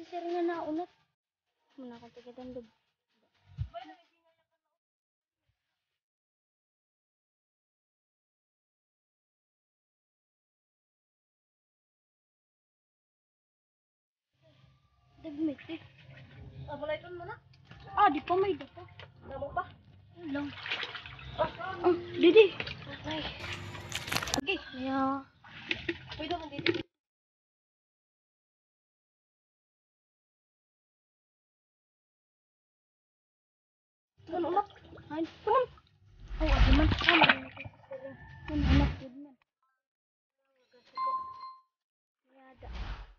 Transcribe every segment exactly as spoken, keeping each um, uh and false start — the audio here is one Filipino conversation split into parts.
sir nga naunat. Muna ka tigitan doon. Dagmit eh. Ah, balaiton mo na. Ah, di pa may dapa. Namo pa. Lang. Ah, Ah, didi. okay. Okay. Yeah. Pwede mo dito. Ano umak? Ay, kuman. Ay, adi man. Ah, marinig ko. Kuman, anak, good man. Yada.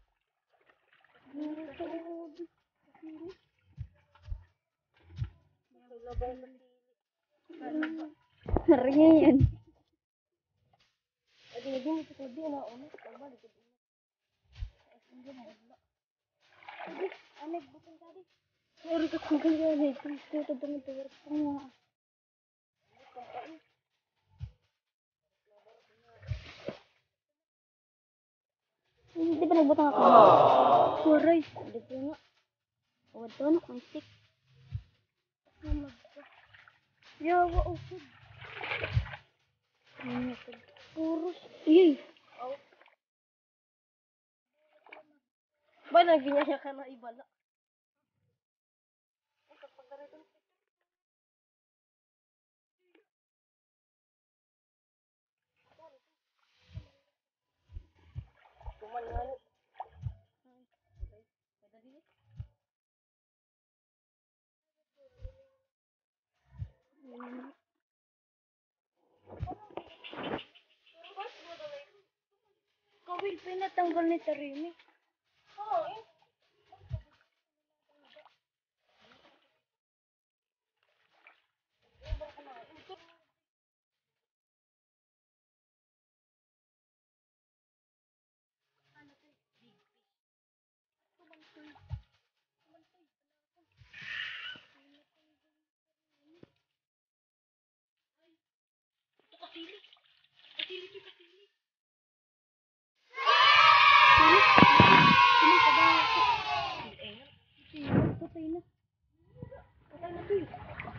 Guru ko. Guru. Labang Nariya yan. Adi lagi mo sa tabi na umak. Tama dito. Hindi mo wala. Anek, bukan tadi. Sorry ka kung kaya na ito. Ito, ito, ito, ito. Tama. Hindi ba nagbutang ako? Kuray. Hindi po nga. Uwad to, no? Ang stick. Yawa, usod. Ano ito? Puros. Iyay. Ba, naginaya ka na ibala. Kuman nga ni. Kawil, pinatanggal ni Tarimi. Oo, eh. Sino ka ba? Sino? Patay na. Patay na to eh.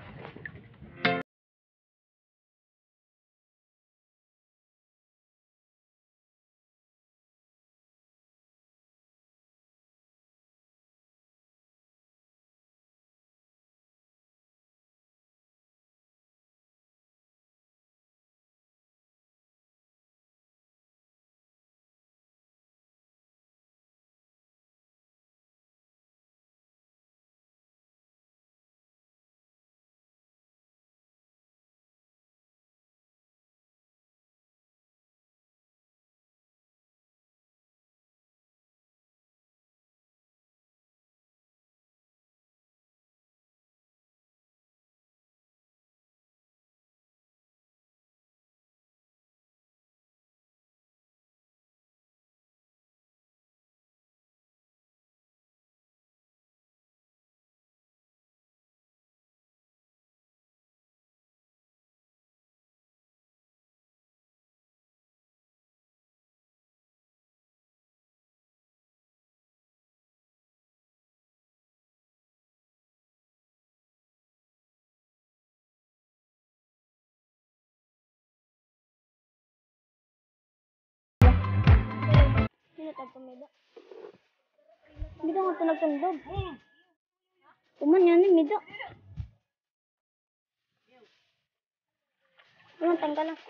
Sino tayo pamida? Hindi ka nga ito nagtandog. Kuman yan eh, mida. Kuman, tanggal lang.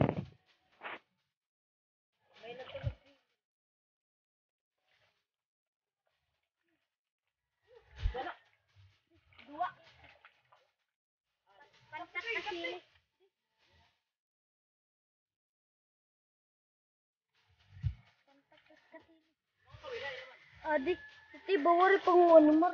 Dua. Pantak kasi. Adik, iti bawari pang ano mar.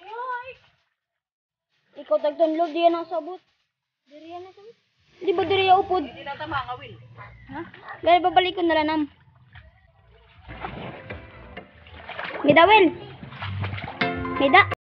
Ikaw tagtanlog, di yan ang sabot. Diri yan ang sabot. Di ba diri yan upod? Hindi na tama nga, Will. Ha? Gaya babalik ko na lanam. Mida, Will. Mida.